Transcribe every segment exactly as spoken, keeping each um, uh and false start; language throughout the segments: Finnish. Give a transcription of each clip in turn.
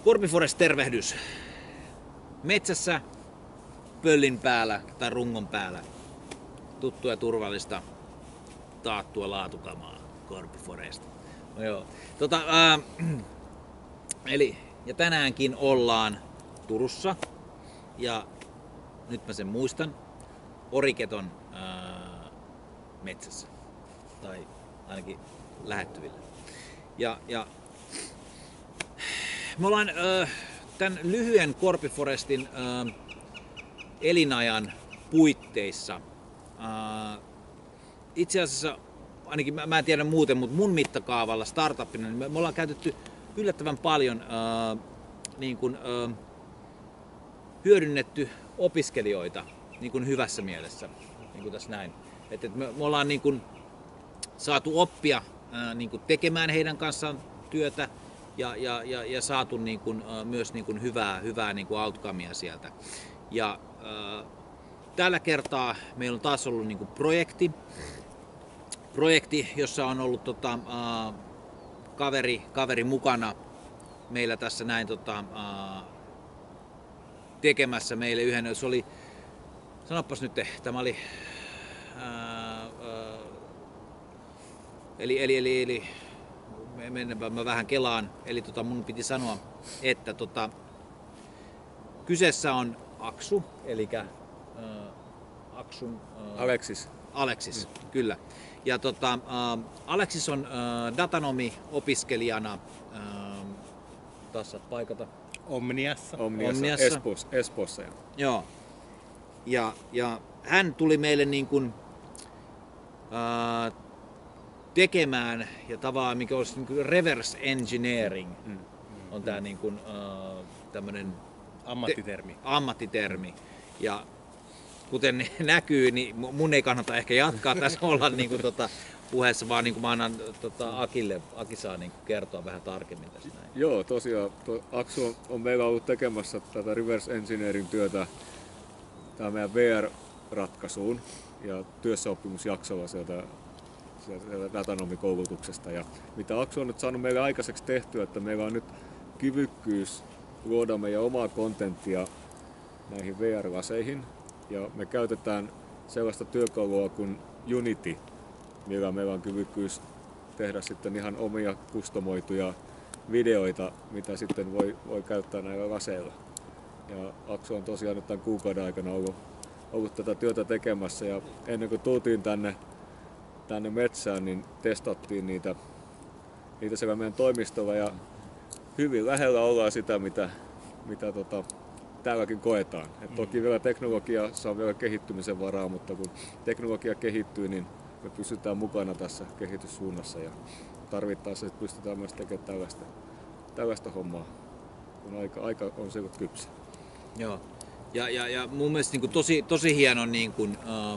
Korpiforest tervehdys. Metsässä, pöllin päällä tai rungon päällä. Tuttua ja turvallista, taattua laatukamaa. Korpiforest. No joo. Tota, ää, eli, ja tänäänkin ollaan Turussa. Ja nyt mä sen muistan. Oriketon ää, metsässä. Tai ainakin lähettyvillä. Ja, ja me ollaan äh, tämän lyhyen Korpiforestin äh, elinajan puitteissa. Äh, itse asiassa, ainakin mä, mä en tiedä muuten, mutta mun mittakaavalla startupina niin me, me ollaan käytetty yllättävän paljon äh, niin kuin, äh, hyödynnetty opiskelijoita niin kuin hyvässä mielessä, niin kuin tässä näin. Et, et me, me ollaan niin kuin saatu oppia ää, niin kuin tekemään heidän kanssaan työtä ja, ja, ja, ja saatu niin kuin, ää, myös niin kuin hyvää, hyvää niin kuin outcomea sieltä. Ja, ää, tällä kertaa meillä on taas ollut niin kuin projekti, projekti, jossa on ollut tota, ää, kaveri, kaveri mukana meillä tässä näin tota, ää, tekemässä meille yhden. Se oli, sanopas nyt, tämä oli ää, Eli, eli, eli, eli mennäänpä mä vähän kelaan. Eli tota, mun piti sanoa, että tota, kyseessä on Aksu, eli äh, Aksun... Äh, Aleksis. Aleksis, mm. kyllä. Ja tota, äh, Aleksis on äh, datanomi opiskelijana, äh, taas saat paikata. Omniassa. Omniassa. Omniassa. Espoossa. Espoossa. Joo. Ja, ja hän tuli meille niin kuin, äh, tekemään ja tavallaan mikä olisi niin kuin reverse engineering mm, mm, on tämä niin kuin uh, tämmöinen ammattitermi. Te- ammattitermi. Ja kuten näkyy, niin mun ei kannata ehkä jatkaa tässä olla niin kuin tota puheessa, vaan niin kuin mä annan tota Akille, Aki saa niin kuin kertoa vähän tarkemmin tästä näin. Joo, tosiaan to, Aksu on, on meillä ollut tekemässä tätä reverse engineering työtä tämä meidän V R-ratkaisuun ja työssäoppimusjaksolla sieltä datanomikoulutuksesta. Ja mitä Aksu on nyt saanut meille aikaiseksi tehtyä, että meillä on nyt kyvykkyys luoda meidän omaa kontenttia näihin V R-laseihin. Ja me käytetään sellaista työkalua kuin Unity, millä meillä on kyvykkyys tehdä sitten ihan omia kustomoituja videoita, mitä sitten voi, voi käyttää näillä laseilla. Ja Aksu on tosiaan nyt tämän kuukauden aikana ollut, ollut tätä työtä tekemässä ja ennen kuin tultiin tänne tänne metsään, niin testattiin niitä, niitä siellä meidän toimistolla ja hyvin lähellä ollaan sitä, mitä, mitä tota, täälläkin koetaan. Et toki vielä teknologiassa on vielä kehittymisen varaa, mutta kun teknologia kehittyy, niin me pysytään mukana tässä kehityssuunnassa ja tarvittaessa pystytään myös tekemään tällaista, tällaista hommaa, kun aika, aika on se kypsä. Joo. Ja, ja, ja mun mielestä niin kuin tosi, tosi hieno niin kuin, uh...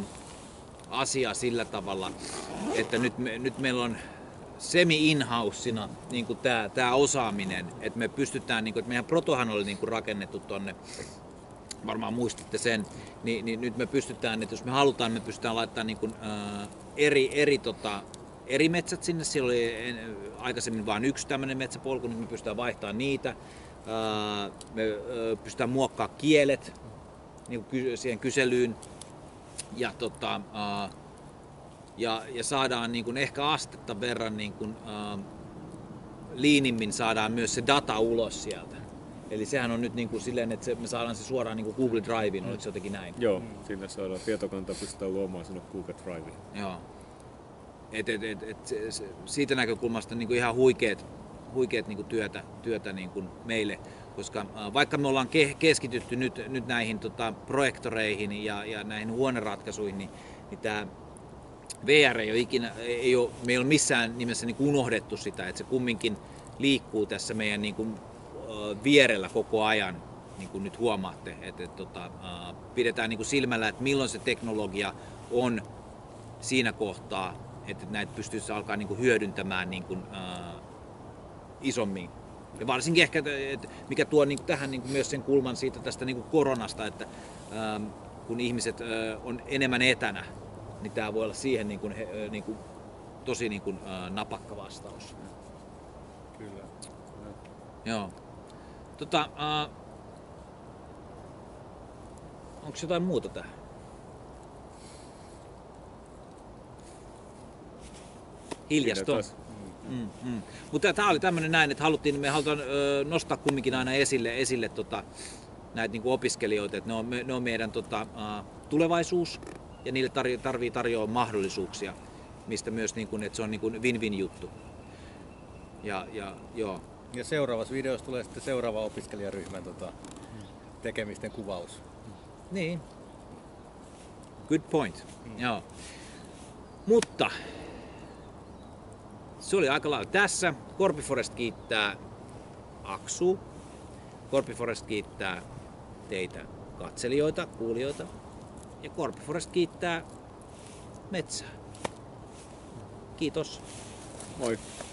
asia sillä tavalla, että nyt, me, nyt meillä on semi-in-housena niin kuin tämä, tämä osaaminen, että me pystytään, niin kuin, että meidän protohan oli niin kuin rakennettu tonne, varmaan muistitte sen, niin, niin nyt me pystytään, että jos me halutaan, me pystytään laittamaan niin kuin, ää, eri, eri, tota, eri metsät sinne, siellä oli en, aikaisemmin vain yksi tämmöinen metsäpolku, nyt me pystytään vaihtamaan niitä, ää, me ää, pystytään muokkaamaan kielet niin kuin siihen kyselyyn, Ja, tota, uh, ja, ja saadaan niin kuin ehkä astetta verran niin kuin, uh, liinimmin saadaan myös se data ulos sieltä. Eli sehän on nyt niin kuin silleen, että se, me saadaan se suoraan niin kuin Google Driveen, oliko se jotenkin näin? Joo, sinne saadaan tietokanta pystytään luomaan sinne Google Driveen. Joo. Et, et, et, et, se, se, siitä näkökulmasta niin kuin ihan huikeet, huikeet niin kuin työtä, työtä niin kuin meille. Koska äh, vaikka me ollaan ke- keskitytty nyt, nyt näihin tota, projektoreihin ja, ja näihin huoneratkaisuihin, niin, niin tämä V R ei ole ikinä, ei ole, me ei ole missään nimessä niin kuin unohdettu sitä, että se kumminkin liikkuu tässä meidän niin kuin, äh, vierellä koko ajan, niin kuin nyt huomaatte. Että, et, tota, äh, pidetään niin kuin silmällä, että milloin se teknologia on siinä kohtaa, että näitä pystyisi alkaa niin kuin hyödyntämään niin kuin, äh, isommin. Ja varsinkin ehkä, että mikä tuo niin kuin tähän niin kuin myös sen kulman siitä tästä niin kuin koronasta, että ähm, kun ihmiset äh, on enemmän etänä, niin tämä voi olla siihen niin kuin, he, niin kuin, tosi niin kuin, äh, napakka vastaus. Kyllä. Joo. Tota, uh, onko jotain muuta tähän? Hiljasta on. Mm, mm. Mutta tämä oli tämmöinen näin, että haluttiin, me halutaan ö, nostaa kumminkin aina esille, esille tota, näitä niinku opiskelijoita, että ne on, ne on meidän tota, ä, tulevaisuus ja niille tarvii, tarvii tarjoaa mahdollisuuksia, mistä myös niinku, että se on niinku win-win juttu. Ja, ja, joo. Ja seuraavassa videossa tulee sitten seuraava opiskelijaryhmän tota, tekemisten kuvaus. Niin. Good point. Mm. Joo. Mutta se oli aika lailla tässä. Korpiforest kiittää Aksu. Korpiforest kiittää teitä katselijoita, kuulijoita. Ja Korpiforest kiittää metsää. Kiitos. Moi.